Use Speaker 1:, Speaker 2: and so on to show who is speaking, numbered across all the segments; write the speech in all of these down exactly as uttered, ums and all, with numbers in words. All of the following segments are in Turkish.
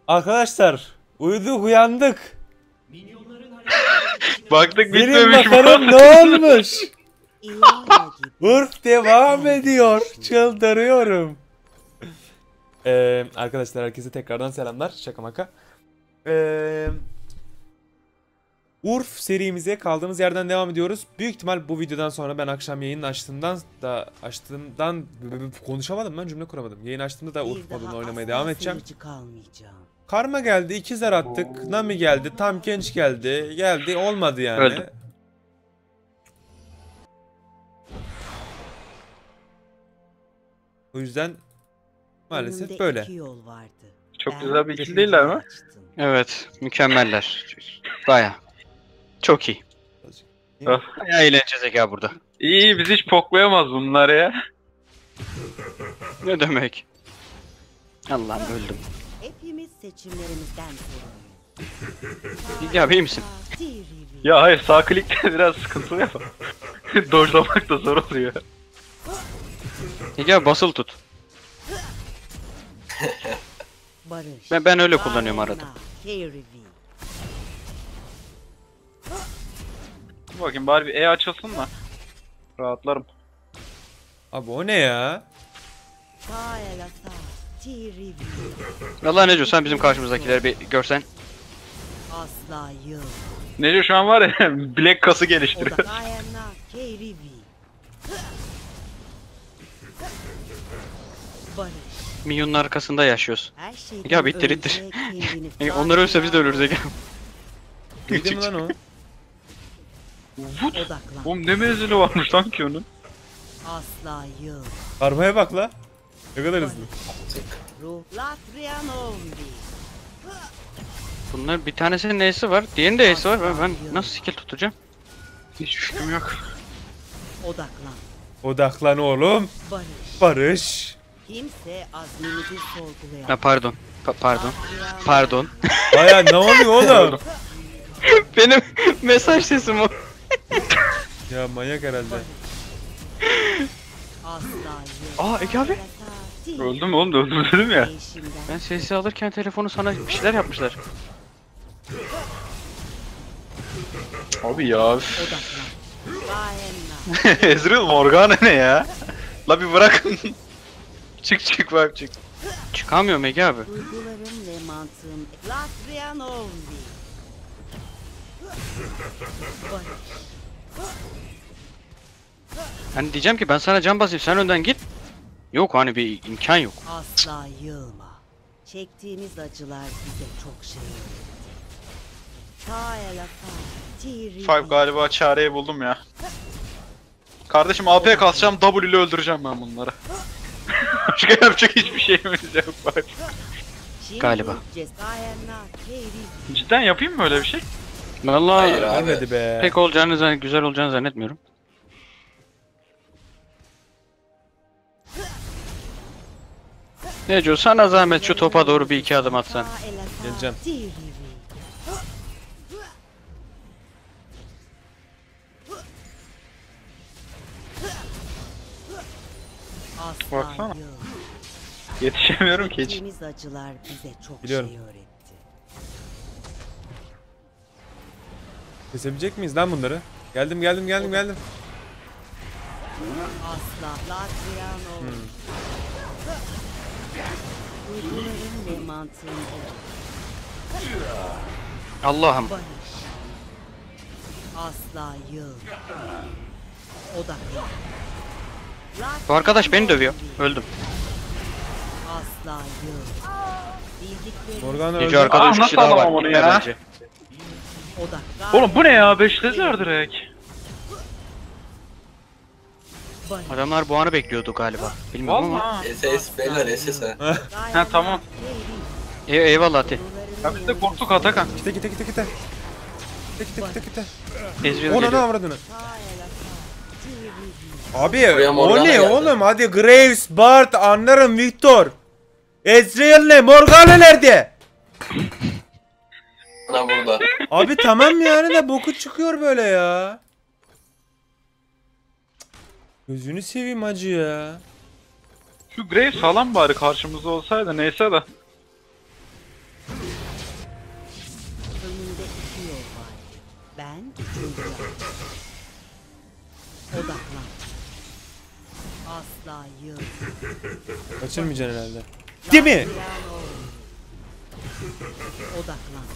Speaker 1: Arkadaşlar uyuduk uyandık.
Speaker 2: Baktık
Speaker 1: Benim
Speaker 2: bitmemiş
Speaker 1: bakalım
Speaker 2: bu.
Speaker 1: ne olmuş. Urf devam ediyor. Çıldırıyorum. Ee, arkadaşlar herkese tekrardan selamlar. Şaka maka. Ee, Urf serimize kaldığımız yerden devam ediyoruz. Büyük ihtimal bu videodan sonra ben akşam yayını açtığımdan da açtığımdan konuşamadım, ben cümle kuramadım. Yayın açtığımda da Urf modunu oynamaya devam edeceğim. Karma geldi, iki zar attık. Nami geldi, tam genç geldi. Geldi, olmadı yani.
Speaker 2: Öldüm.
Speaker 1: O yüzden maalesef böyle.
Speaker 2: Çok güzel bir ikili değiller mi? Evet, mükemmeller. Baya. Çok iyi.
Speaker 1: Oh.
Speaker 2: Baya eğleneceğiz ya burada. İyi, biz hiç poklayamaz bunlar ya. Ne demek? Allah'ım öldüm.
Speaker 3: Hepimiz seçimlerimizden sorumluyuz.
Speaker 2: Ya iyi misin?
Speaker 4: Ya hayır, sağ klikte biraz sıkıntılı ya. Dojlamak da zor oluyor.
Speaker 2: Ya basılı tut.
Speaker 3: Barış.
Speaker 2: Ben ben öyle kullanıyorum arada.
Speaker 4: Dur bakayım, bari bir E açılsın da rahatlarım.
Speaker 1: Abi o ne ya?
Speaker 2: Vallahi Neco, sen bizim karşımızdakileri bir görsen.
Speaker 3: Asla yıl.
Speaker 4: Nece şu an var ya, bilek kası geliştiriyor.
Speaker 3: Barış.
Speaker 2: Milyonun arkasında yaşıyoruz.
Speaker 3: Her şeyden
Speaker 2: Ya bittir
Speaker 3: önce
Speaker 2: ittir.
Speaker 3: kendini
Speaker 2: E, onlar ölse biz de ölürüz Ege.
Speaker 1: Neydi mi lan o?
Speaker 4: Vut!
Speaker 3: odaklan.
Speaker 4: Oğlum ne menzili varmış lan ki onun?
Speaker 3: Asla yıl.
Speaker 1: Karmaya bak la. Ne kadar hızlı.
Speaker 3: Ruh Latrianovdi.
Speaker 2: Bunlar bir tanesinin E'si var, diğerinin de E'si var. Ben, ben nasıl skill tutacağım?
Speaker 4: Hiç fikrim yok.
Speaker 3: Odaklan.
Speaker 1: Odaklan oğlum.
Speaker 3: Barış.
Speaker 1: Barış.
Speaker 3: Kimse azmimizi sorgulayamaz.
Speaker 2: Ha pardon. Pa- pardon. Pardon.
Speaker 1: Baya ne oluyor oğlum?
Speaker 2: Benim mesaj sesim o.
Speaker 1: Ya manyak herhalde.
Speaker 3: Asla yıl.
Speaker 2: Aa Ege abi.
Speaker 4: Öldüm oğlum, da öldüm dedim ya.
Speaker 2: Ben sesi alırken telefonu sana bir şeyler yapmışlar.
Speaker 4: Abi ya.
Speaker 3: Odaklan. Bayenna.
Speaker 4: Ezreal Morgana ne ya? La bir bırakın. Çık çık bak çık.
Speaker 2: Çıkamıyorum Ege abi.
Speaker 3: Duygularım ve mantığım Latrianovdi. Barış.
Speaker 2: Hani diyeceğim ki ben sana can basayım, sen önden git. Yok, hani bir imkan yok.
Speaker 3: Asla yılma. Çektiğimiz acılar bize çok şey öğretti. Ta elafa, tiri.
Speaker 4: Five galiba çareyi buldum ya. Kardeşim A P kasacağım, W ile öldüreceğim ben bunları. Başka yapacak hiçbir şeyimiz yok bak.
Speaker 2: Galiba.
Speaker 4: Cidden yapayım mı öyle bir şey?
Speaker 2: Vallahi
Speaker 1: Ölmedi be.
Speaker 2: pek olacağını zann- güzel olacağını zannetmiyorum. Neco, sana zahmet şu topa doğru bir iki adım atsan.
Speaker 1: Geleceğim.
Speaker 4: Baksana. Yetişemiyorum ki hiç.
Speaker 3: Çektiğimiz acılar bize çok
Speaker 1: Biliyorum.
Speaker 3: şey öğretti.
Speaker 1: Kesebilecek miyiz lan bunları? Geldim geldim geldim geldim.
Speaker 3: Asla Latriano.
Speaker 1: Hmm.
Speaker 3: Duygularım ve mantığım
Speaker 2: Allah'ım.
Speaker 3: barış. Asla yıl. Odaklan.
Speaker 2: Bu arkadaş beni dövüyor. Öldüm.
Speaker 3: Asla yıl. Bildikleri
Speaker 1: Morgana
Speaker 2: Neco
Speaker 1: öldü.
Speaker 2: arkada
Speaker 4: Aa,
Speaker 2: üç kişi
Speaker 4: nasıl
Speaker 2: daha var.
Speaker 4: alamam onu
Speaker 2: Gitme
Speaker 4: ya?
Speaker 2: bence.
Speaker 3: odaklan.
Speaker 4: Oğlum bu ne ya? Beşlediler direkt.
Speaker 3: Barış.
Speaker 2: Adamlar bu anı bekliyordu galiba. Bilmiyorum ama.
Speaker 4: Valla.
Speaker 5: S S beyler S S.
Speaker 4: Ha tamam.
Speaker 2: E eyvallah Ati.
Speaker 4: Ya biz de korktuk Atakan.
Speaker 1: Gite gite gite gite. Gite gite gite gite.
Speaker 2: Ezreal
Speaker 1: Ona ne
Speaker 2: geliyor.
Speaker 1: avradını? Abi
Speaker 5: Buraya
Speaker 1: o
Speaker 5: Morgana
Speaker 1: ne
Speaker 5: geldi.
Speaker 1: oğlum? Hadi Graves, Bart, anlarım, Victor. Ezreal ne? Morgana nerede?
Speaker 5: Ana burada.
Speaker 1: Abi tamam yani de boku çıkıyor böyle ya. Gözünü seveyim hacı ya.
Speaker 4: Şu Graves falan bari karşımızda olsaydı, neyse de.
Speaker 3: Ben güçlüyüm. Odaklan. Asla yıl.
Speaker 1: Kaçırmayacaksın herhalde. Değil mi?
Speaker 3: Odaklan.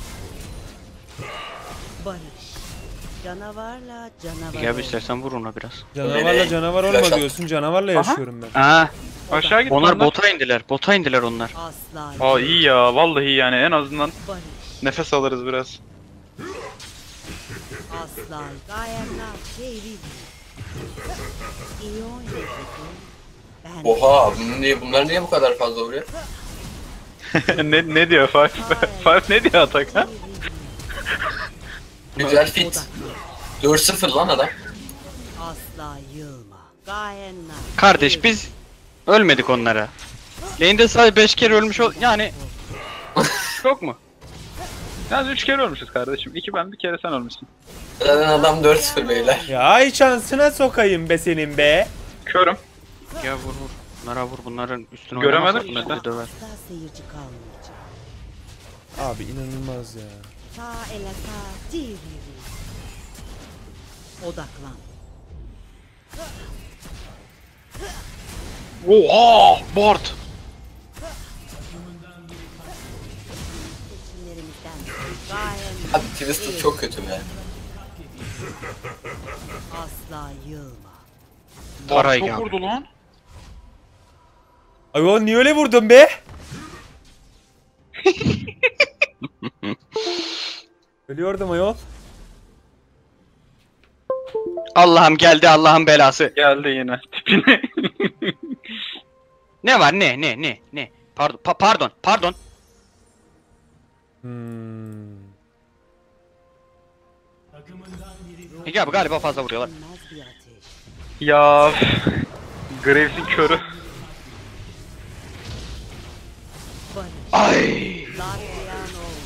Speaker 3: Barış. Canavarla canavar.
Speaker 2: Gel
Speaker 3: ol.
Speaker 2: istersen vur ona biraz.
Speaker 1: Canavarla canavar olma diyorsun. Canavarla yaşıyorum ben.
Speaker 2: Aa,
Speaker 4: Aşağı git.
Speaker 2: onlar
Speaker 4: onlar.
Speaker 2: bota indiler. Bota indiler onlar.
Speaker 3: Asla
Speaker 4: Aa iyi ya vallahi iyi yani en azından
Speaker 3: barış.
Speaker 4: nefes alırız biraz.
Speaker 3: Asla gayenler keyifli. İyi oynadı. Ben
Speaker 5: Oha bunun niye, bunlar niye bu kadar fazla vuruyor?
Speaker 4: ne ne diyor Five? Five ne diyor Atakan?
Speaker 5: Güzel fit. dört sıfır lan adam.
Speaker 3: asla yılma. Gayenler.
Speaker 2: Kardeş biz ölmedik onlara. Lane'de sadece beş kere ölmüş ol... Yani... Çok mu?
Speaker 4: Yalnız üç kere ölmüşüz kardeşim. İki ben bir kere sen ölmüşsün.
Speaker 5: Zaten adam dört sıfır beyler.
Speaker 1: Ya ay şansına sokayım be senin be.
Speaker 4: Körüm.
Speaker 2: Ya vur vur. Bunlara vur. Bunların üstüne
Speaker 4: Göremedim
Speaker 2: oynamazsak bunlar
Speaker 4: işte.
Speaker 2: bizi döver.
Speaker 3: Asla seyirci kalmayacak.
Speaker 1: Abi inanılmaz ya.
Speaker 3: Ta ele ta tiriri. Odaklan.
Speaker 4: Oha! Bard!
Speaker 3: Seçimlerimizden gayenler.
Speaker 5: Abi Twisted çok kötü be.
Speaker 3: Asla yılma.
Speaker 4: Bard
Speaker 2: Taray
Speaker 4: çok
Speaker 2: geldi.
Speaker 4: vurdu lan.
Speaker 1: Ay oğlum niye öyle vurdun be? Ölüyordum ayol.
Speaker 2: Allah'ım geldi Allah'ın belası.
Speaker 4: Geldi yine tipine.
Speaker 2: Ne var ne ne ne ne? Pardon pa- pardon pardon.
Speaker 1: Hmm.
Speaker 2: Ya bu galiba fazla vuruyorlar.
Speaker 3: Sönmez bir ateş.
Speaker 4: Ya Graves'in körü.
Speaker 3: Barış.
Speaker 2: Ay.
Speaker 3: Latvian ol.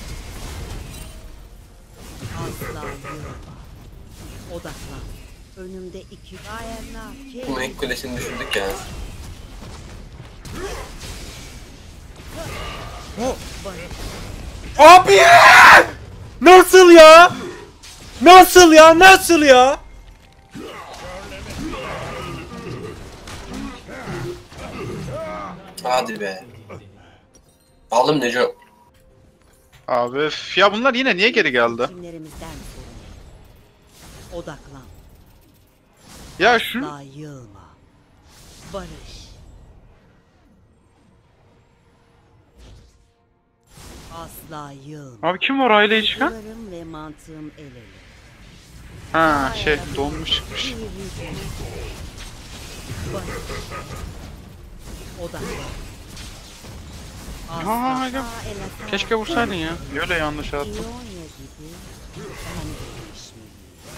Speaker 3: Asla yılma. Odaklan. Önümde iki gayenler.
Speaker 5: Bu Mek kulesini düşürdük ya.
Speaker 3: Barış.
Speaker 1: Abi! Nasıl ya? Nasıl ya? Nasıl ya?
Speaker 5: Hadi be. Aldım Neco.
Speaker 4: Abi üf, ya bunlar yine niye geri geldi?
Speaker 3: Seçimlerimizden sorumlu. Odaklan.
Speaker 4: Ya şu
Speaker 3: Asla yılma. Barış. Asla yılma.
Speaker 4: abi kim var aileye çıkan?
Speaker 3: Duygularım ve mantığım el ele.
Speaker 4: Ha şey donmuş çıkmış.
Speaker 3: Barış. Odaklan.
Speaker 2: Aa,
Speaker 3: Asla
Speaker 2: ya.
Speaker 3: ele-
Speaker 2: Keşke vursaydın ya.
Speaker 4: Öyle yanlış attım.
Speaker 3: İonya gibi ben değişmeliyim.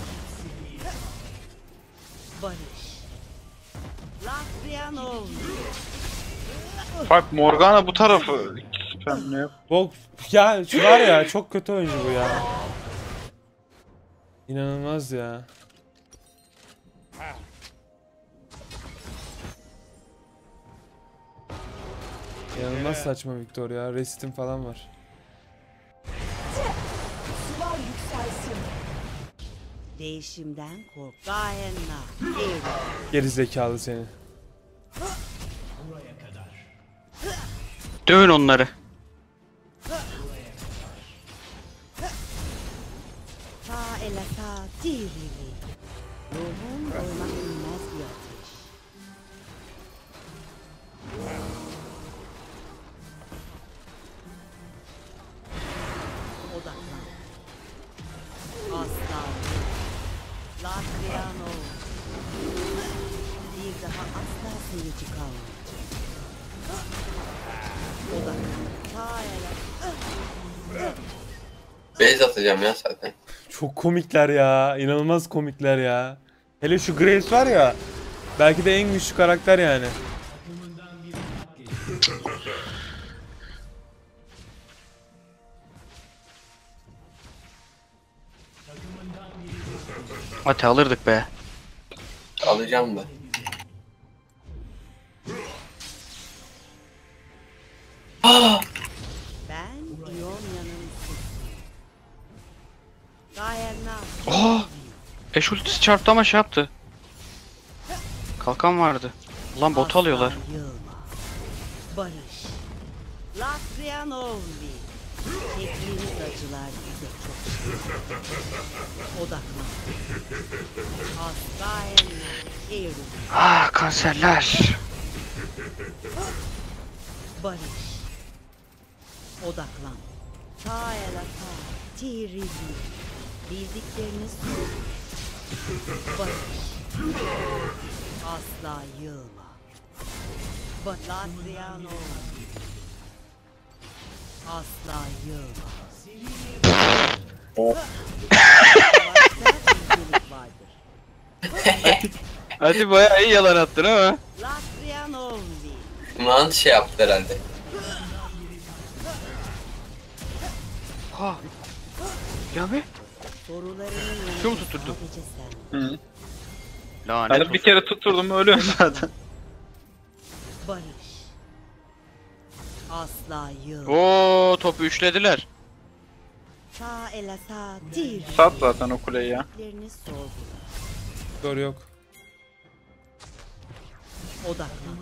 Speaker 3: Barış. Latvian ol.
Speaker 4: Bak Morgana bu tarafı. Ben ne yap?
Speaker 1: Bok ya şu var ya çok kötü oyuncu bu ya. İnanılmaz ya. İnanılmaz saçma Victor ya. Restim falan var.
Speaker 3: Değişimden kork. Gayenna. Geri.
Speaker 1: Geri zekalı seni.
Speaker 2: Dövün onları.
Speaker 3: Ta ele ta tirili. Ruhum doymak bilmez bir ateş. Odaklan. Asla. Latvian ol. Bir daha asla seyirci kalmayacak. Odaklan. Ta ele.
Speaker 5: Base atacağım ya zaten.
Speaker 1: Çok komikler ya. İnanılmaz komikler ya. Hele şu Graves var ya. Belki de en güçlü karakter yani.
Speaker 2: Hadi alırdık be.
Speaker 5: Alacağım da.
Speaker 3: Ben İonya'nın sesi. Gayenna
Speaker 2: Eş ultisi çarptı ama şey yaptı. Kalkan vardı. Lan bot
Speaker 3: Asla
Speaker 2: alıyorlar.
Speaker 3: yılma. Barış. Latrian Olvi. Tekliğiniz acılar bize çok şey. Odaklan. Asla Eylül.
Speaker 2: Ah kanserler.
Speaker 3: Barış. Odaklan. Ta el ata. Tiri. Bildiklerini sor. Barış. Asla yılma. Latrian Olvi. Asla yılma.
Speaker 2: Hadi bayağı iyi yalan attın ama.
Speaker 3: Latrian Olvi.
Speaker 5: Mant şey yaptı herhalde.
Speaker 2: Ha. Ya be.
Speaker 3: Sorularının
Speaker 2: Şu mu
Speaker 3: yanıtı
Speaker 2: tutturdu?
Speaker 3: sadece sen.
Speaker 4: Hı.
Speaker 2: Lanet
Speaker 4: Yani
Speaker 2: olsun.
Speaker 4: bir kere tutturdum ölüyorum zaten.
Speaker 3: Barış. Asla yıl.
Speaker 2: Oo topu üçlediler.
Speaker 3: Ta elasa dir.
Speaker 4: Sat zaten o kuleyi ya.
Speaker 3: Lerini sorgula.
Speaker 1: Doğru yok.
Speaker 3: Odaklan.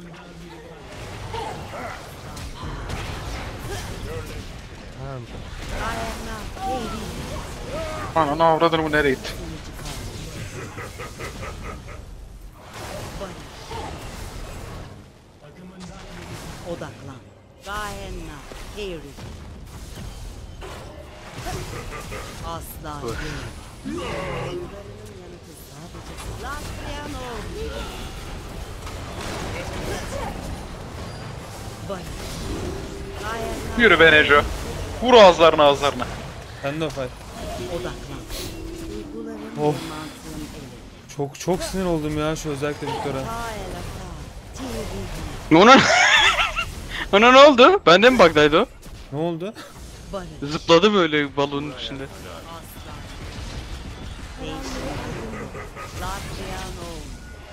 Speaker 1: Ha,
Speaker 3: Dayanma. Eğri.
Speaker 4: Ananı avradını bu nereye gitti?
Speaker 3: Kılıcı kaldı. Barış. Odaklan. Dayanma. Eğri. Asla yıl. Sorularının yanıtı sadece Latrian oldu. Barış. Dayanma.
Speaker 4: Yürü be Neco. Vur ağızlarına ağızlarına.
Speaker 1: sen de o fight.
Speaker 3: Odaklan. Duyguların
Speaker 1: Of.
Speaker 3: ve mantığın eli.
Speaker 1: Çok çok sinir oldum ya şu özellikle Victor'a.
Speaker 3: Ta el ata. Tiri.
Speaker 2: Ona Ona ne oldu? Bende mi bug'daydı o?
Speaker 1: Ne oldu?
Speaker 3: Barış.
Speaker 2: Zıpladı böyle balonun içinde.
Speaker 3: Asla. Değişim. Latrian oldu.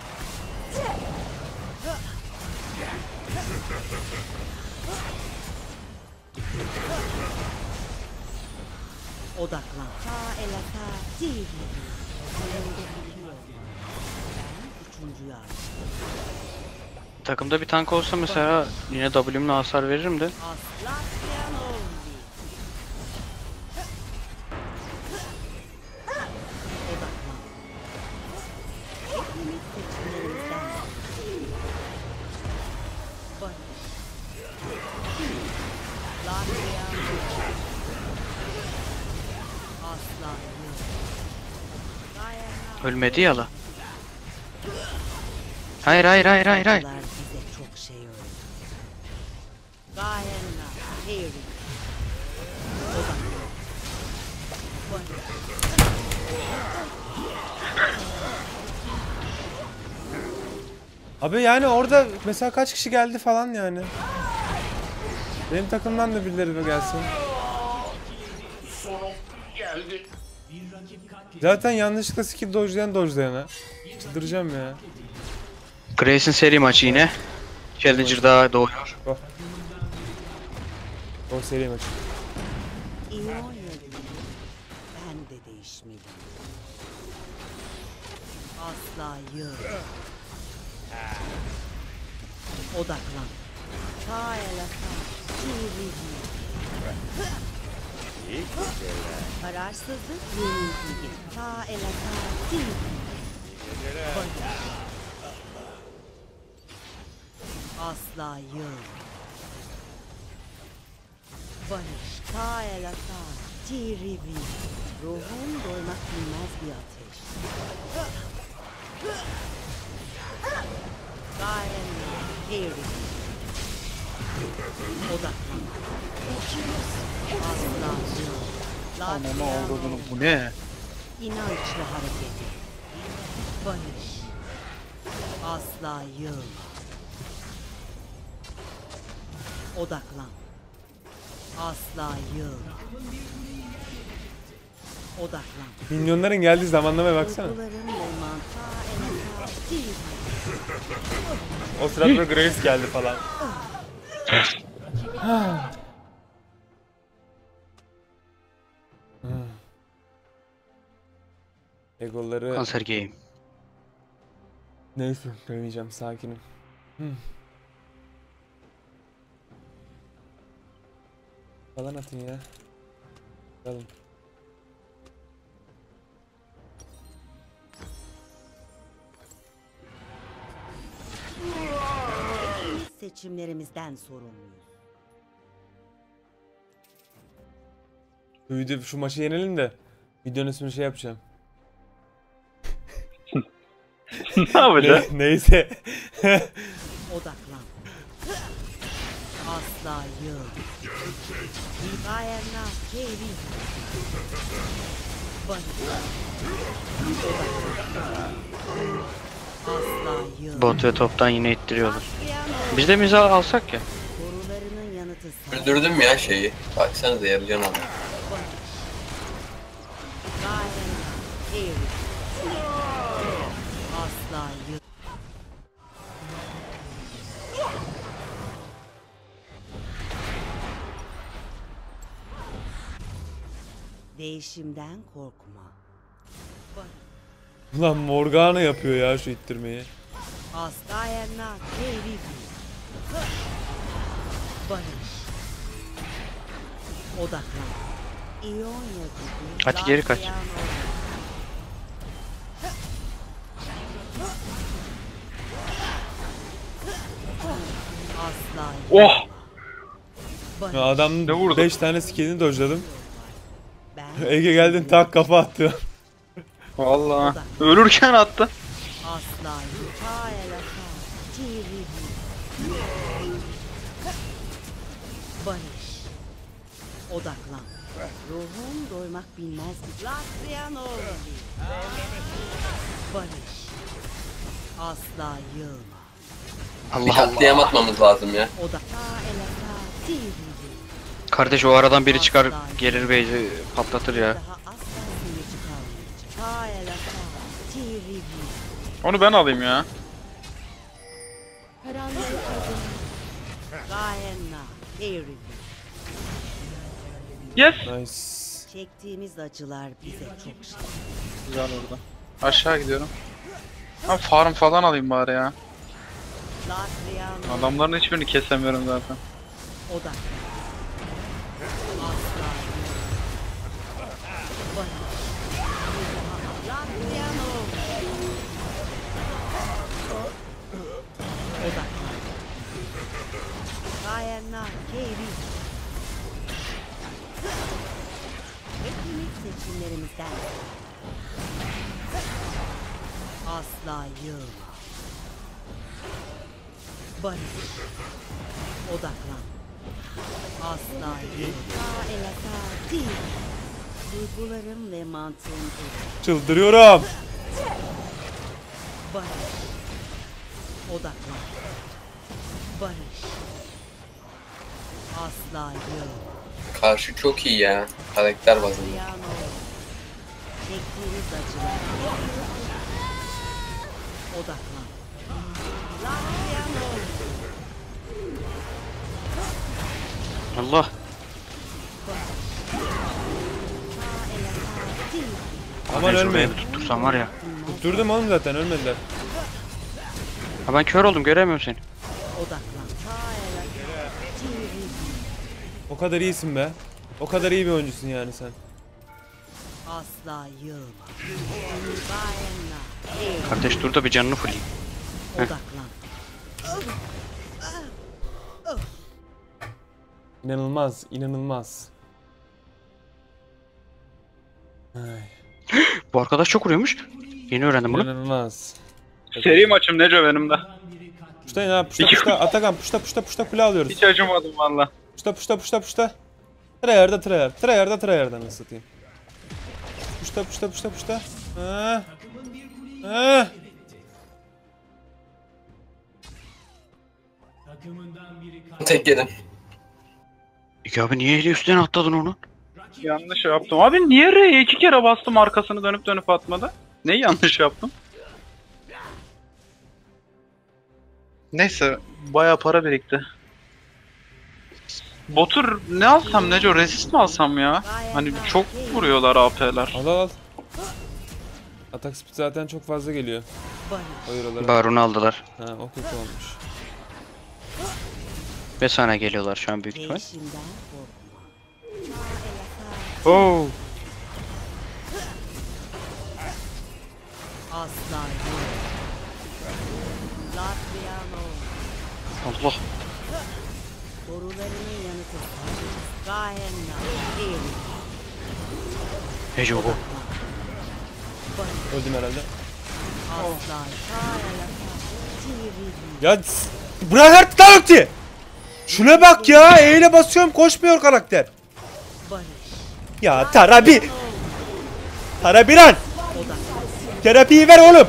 Speaker 3: Odaklan. Ta el ata. Tiri. Önünde bitiyor. Ben üçüncüyü açtım.
Speaker 2: Takımda bir tank olsa mesela yine W'mle hasar veririm de.
Speaker 3: Latrian oldu. Odaklan. Hepimiz seçimlerimizden. Barış. Latrian oldu. Asla yok. Dayanma.
Speaker 2: Ölmedi ya la. Hayır hayır hayır hayır hayır.
Speaker 3: Acılar bize çok şey öğretti. Dayanma. Harry. Odaklan. Barış.
Speaker 1: Abi yani orada mesela kaç kişi geldi falan yani. Benim takımdan da birileri gelsin. Zaten yanlışlıkla skill dodge'layan dodge'layana. Çıldıracağım ya.
Speaker 2: Grace'in seri maçı yine. Challenger daha doğuyor.
Speaker 1: O seri maçı.
Speaker 3: İonya gibi ben de değişmeliyim. Asla yıl. Odaklan. Ta el ata. Tiri. Kararsızlık yenilgi. Ta el ata. Tiri. Barış. Asla yıl. Barış, ta el ata, tiri. Ruhum doymak bilmez bir ateş. Dayanma, Harry. Odaklan. Asla yıl.
Speaker 2: Ananı avradını bu ne?
Speaker 3: İnançlı hareketi. Barış. Asla yıl. Odaklan. Asla yıl. Odaklan.
Speaker 1: Minyonların geldiği zamanlamaya baksana.
Speaker 3: Duyguların ve mantığa en ata değil.
Speaker 1: O sırada Grace geldi falan. Egoları...
Speaker 2: Kanser game.
Speaker 1: Neyse demeyeceğim, sakinim. Hmm. Falan atın ya. Bakalım.
Speaker 3: Biz seçimlerimizden sorumluyuz.
Speaker 1: Bu video, şu maçı yenelim de videonun ismini şey yapacağım.
Speaker 4: Ne yapacağız?
Speaker 1: Ne, neyse.
Speaker 3: Odaklan. Asla yıl. Dayanma, keyfi. Barış. Odaklan. Asla yıl.
Speaker 2: Bot ve toptan yine ittiriyorlar.
Speaker 3: Asliyan ol.
Speaker 2: Biz de miza alsak ya.
Speaker 3: Sorularının yanıtı sana.
Speaker 5: Öldürdüm ya şeyi. Baksanıza yarıcan adam.
Speaker 3: Dayanma, keyfi. Asla yıl. Değişimden korkma. Barış.
Speaker 1: Ulan Morgana yapıyor ya şu ittirmeyi.
Speaker 3: Hastayana keyfi. Barış. Odaklan. İonya gibi.
Speaker 2: Hadi geri kaç.
Speaker 3: Latviano. Asla.
Speaker 4: Oh!
Speaker 3: Barış.
Speaker 1: Ya adamın
Speaker 4: Ne vurdu?
Speaker 1: beş tane skillini dojladım.
Speaker 3: Ben
Speaker 1: Ege geldin tak kafa attı.
Speaker 4: Vallahi ölürken attı.
Speaker 3: asla. Kaelaka. Tiribi. Barış. Odaklan. Ruhum doymak bilmez. Latviano. Barış. Asla yılma.
Speaker 5: Bir
Speaker 2: Allah Allah.
Speaker 5: katliam atmamız lazım ya.
Speaker 3: Odak. Kaelaka. Tiribi.
Speaker 2: Kardeş o aradan biri çıkar gelir base'i patlatır ya.
Speaker 3: Daha asla sınırcı kalmayacak. Kaelaka. Tiribi.
Speaker 4: Onu ben alayım ya.
Speaker 3: Karanlık kadın. Gayenna. Tiribi.
Speaker 4: Yes.
Speaker 1: Nice.
Speaker 3: Çektiğimiz acılar bize çok şey.
Speaker 4: Güzel orada. Aşağı gidiyorum. Ha farm falan alayım bari ya.
Speaker 3: Latviano.
Speaker 4: Adamların hiçbirini kesemiyorum zaten.
Speaker 3: Odak. Asla. Barış. Latviano. Odak. Gayenna. Keyfi. Hepimiz seçimlerimizden. Asla yılma. Barış. Odaklan. Asla yılma. Elaka değil. Duygularım ve mantığım değil.
Speaker 1: Çıldırıyorum.
Speaker 3: Barış. Odaklan. Barış. Asla yılma.
Speaker 5: Karşı çok iyi ya. Karakter bazında.
Speaker 3: Triano. Çektiğiniz acılar. Odaklan. Latviano.
Speaker 2: Allah.
Speaker 1: Aman
Speaker 2: Ben şuraya
Speaker 1: ölmeyin.
Speaker 2: bir tuttursam var ya.
Speaker 1: Tutturdum oğlum zaten, ölmediler.
Speaker 2: Ha ben kör oldum göremiyorum seni.
Speaker 3: Odaklan.
Speaker 1: O kadar iyisin be. O kadar iyi bir oyuncusun yani sen.
Speaker 3: Asla yılma. Bayanla.
Speaker 2: Kardeş dur da bir canını fulleyim.
Speaker 3: Odaklan.
Speaker 1: İnanılmaz, inanılmaz. Ay,
Speaker 2: Bu arkadaş çok vuruyormuş. Yeni öğrendim bunu.
Speaker 1: inanılmaz.
Speaker 4: Seri maçım Neco benim de.
Speaker 1: Puştayın ha, puşta puşta. Atakan puşta puşta puşta kule alıyoruz.
Speaker 4: Hiç acımadım valla.
Speaker 1: Puşta puşta puşta puşta. Treyarda treyar. Treyarda treyarda nasıl satayım. Puşta puşta puşta puşta. Ha. Ha.
Speaker 5: Tek yedim.
Speaker 2: İki abi niye eli üstüne atladın onu?
Speaker 4: Yanlış yaptım. Abi niye R'ye iki kere bastım arkasını dönüp dönüp atmadı? Neyi yanlış yaptım? Neyse bayağı para birikti. Botur ne alsam Neco? Resist mi alsam ya? Hani çok vuruyorlar A P'ler.
Speaker 1: Al al al. Atak speed zaten çok fazla geliyor.
Speaker 3: Barış.
Speaker 1: O eurolara.
Speaker 2: Baron'u aldılar.
Speaker 1: Ha, o kötü olmuş.
Speaker 2: Ve sana geliyorlar şu an büyük ihtimal.
Speaker 3: Değişimden korkma.
Speaker 2: Oo.
Speaker 3: Asla yok. Latriano.
Speaker 2: Allah.
Speaker 3: Borularının yanıtı. Gahenna. Eri.
Speaker 2: Nece bu?
Speaker 3: Barış.
Speaker 1: Öldüm herhalde.
Speaker 3: Asla. Kaela. Tirivi.
Speaker 1: Ya s- bırak artık lan ulti. Şuna bak ya. E ile basıyorum koşmuyor karakter.
Speaker 3: Barış.
Speaker 1: Ya Tarabi. Tarabiran.
Speaker 3: Odak.
Speaker 1: Terapiyi ver oğlum.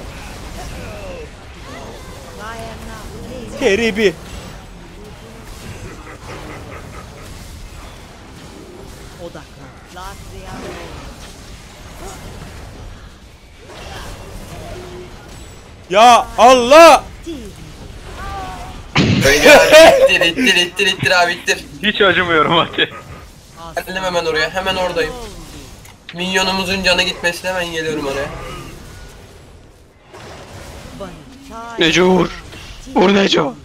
Speaker 3: Gahenna. Eri.
Speaker 1: Teribi.
Speaker 3: Odaklan. Latriano.
Speaker 1: Ya Allah.
Speaker 3: Tirivi.
Speaker 5: Öyle abi. İttir ittir ittir ittir abi ittir.
Speaker 4: Hiç acımıyorum hadi.
Speaker 5: Geldim hemen oraya. Hemen oradayım. Minyonumuzun canı gitmesine hemen geliyorum oraya.
Speaker 2: Nece vur. Vur Nece.
Speaker 3: Odaklan.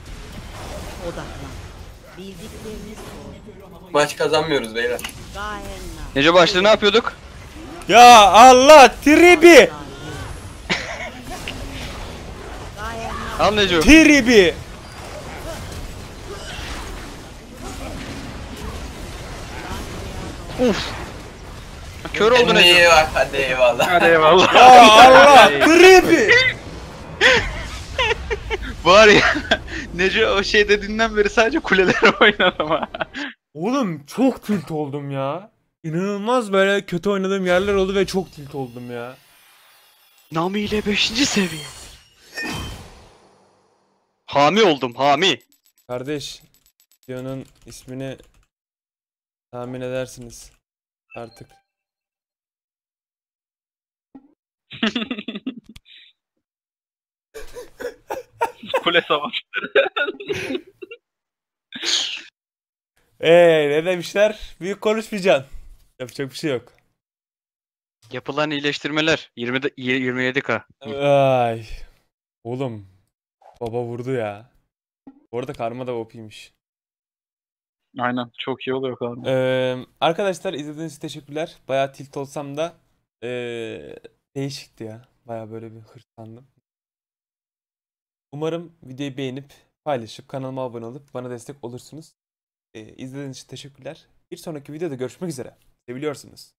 Speaker 3: Bildiklerini sor.
Speaker 5: Maç kazanmıyoruz beyler.
Speaker 3: Gahenna.
Speaker 2: Nece başta ne yapıyorduk?
Speaker 1: Ya Allah. Tribi.
Speaker 3: Gahenna.
Speaker 2: Al Nece.
Speaker 1: Tribi.
Speaker 2: Kör oldu
Speaker 5: Kendine
Speaker 2: Nece.
Speaker 5: iyi bak hadi eyvallah.
Speaker 4: Hadi eyvallah.
Speaker 1: Ya Allah. Tribi.
Speaker 4: Var ya. Nece o şey dediğinden beri sadece kuleleri oynadım ha.
Speaker 1: Oğlum çok tilt oldum ya. İnanılmaz böyle kötü oynadığım yerler oldu ve çok tilt oldum ya.
Speaker 2: Nami ile beşinci seviye. Hami oldum hami.
Speaker 1: Kardeş, videonun ismini tahmin edersiniz artık.
Speaker 4: Kule savaşları.
Speaker 1: Eee ne demişler? Büyük konuşmayacaksın. Yapacak bir şey yok.
Speaker 2: Yapılan iyileştirmeler yirmi yirmi yedi K.
Speaker 1: Ay. Oğlum. Baba vurdu ya. Bu arada karma da O P'ymiş.
Speaker 4: Aynen çok iyi oluyor galiba.
Speaker 1: Ee, arkadaşlar izlediğiniz için teşekkürler. Bayağı tilt olsam da ee, değişikti ya. Bayağı böyle bir hırslandım. Umarım videoyu beğenip paylaşıp kanalıma abone olup bana destek olursunuz. Ee, izlediğiniz için teşekkürler. Bir sonraki videoda görüşmek üzere. Seviliyorsunuz.